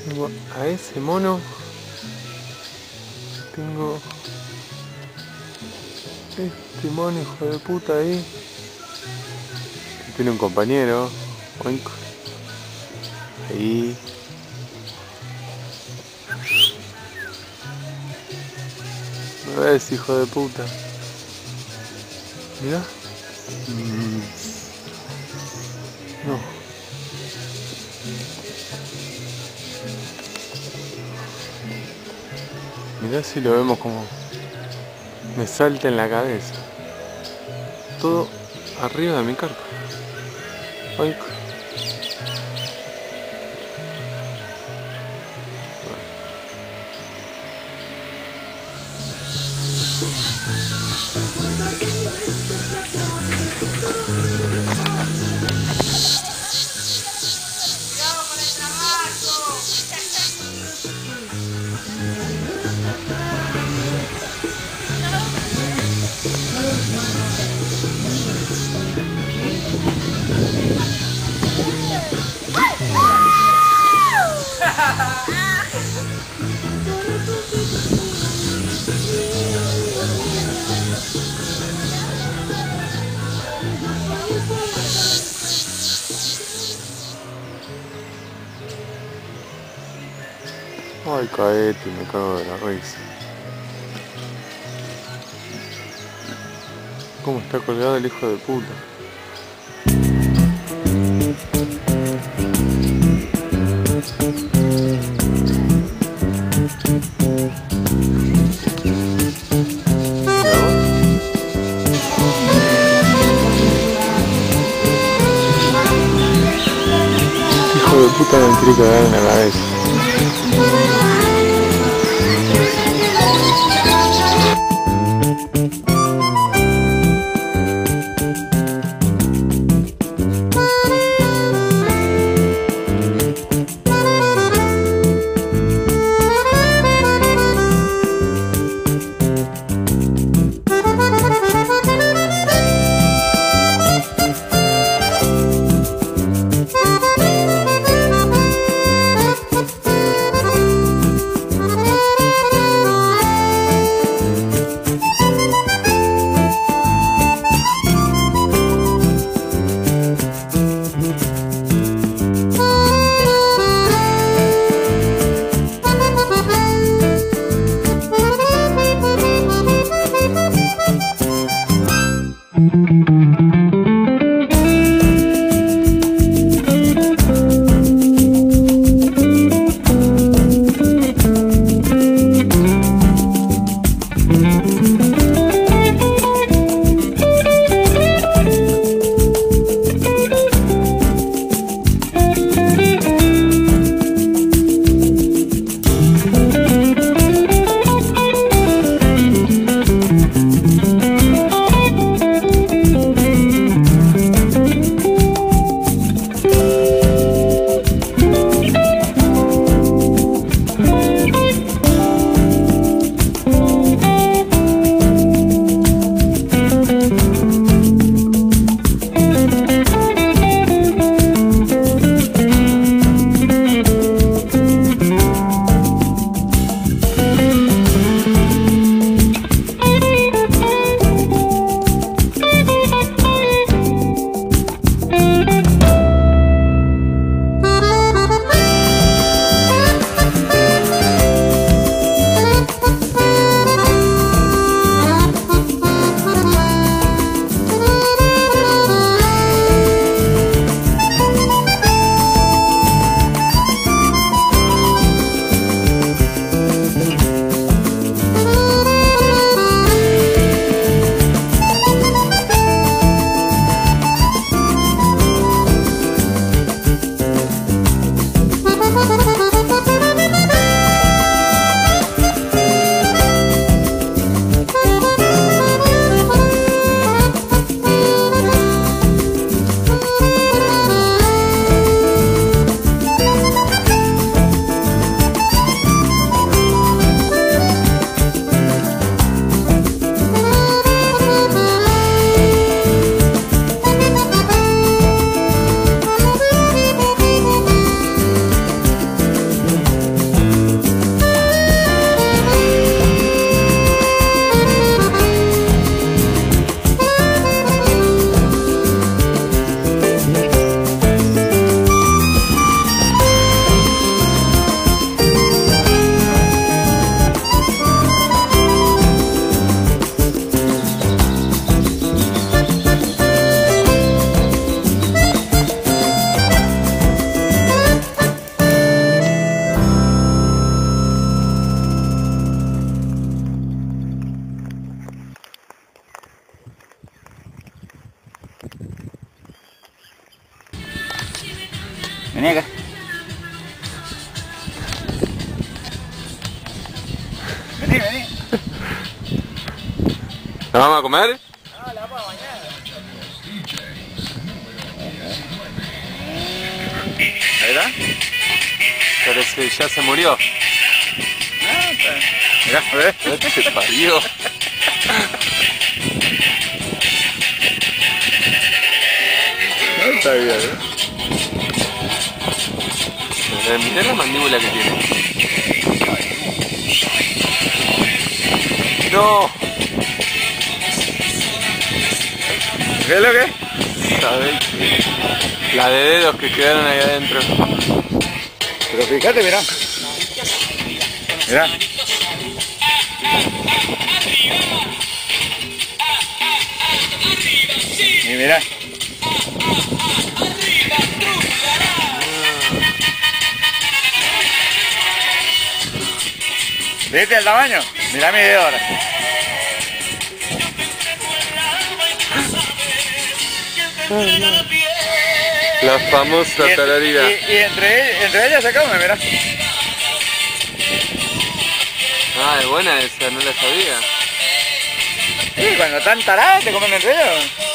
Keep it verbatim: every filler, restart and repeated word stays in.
Tengo a ese mono. Tengo este mono hijo de puta ahí. Tiene un compañero. Oink. Ahí. ¿Me ves, hijo de puta? Mirá. Mm. No. Mirá si lo vemos como me salta en la cabeza. Todo arriba de mi carpa. Oink. Ay, caete, me cago de la risa. ¿Cómo está colgado el hijo de puta? Hijo de puta me quiere cagar en la cabeza. ¿La vamos a comer? No, la vamos a bañar. ¿Ahí está? Pero es que ya se murió. Ah, está. Mirá, a ver. Este parió. No, está bien, ¿eh? Eh, Mirá la mandíbula que tiene. No. ¿Qué es lo que? ¿Sabés qué? La de dedos que quedaron ahí adentro. Pero fíjate, mirá. Mirá. Y mirá. ¿Viste el tamaño? Mirá mi dedo ahora. La famosa Y, y, tararira. y entre, entre ellas se come, mirá. Ah, es buena esa, no la sabía. Sí, cuando están taradas te comen entre ellos.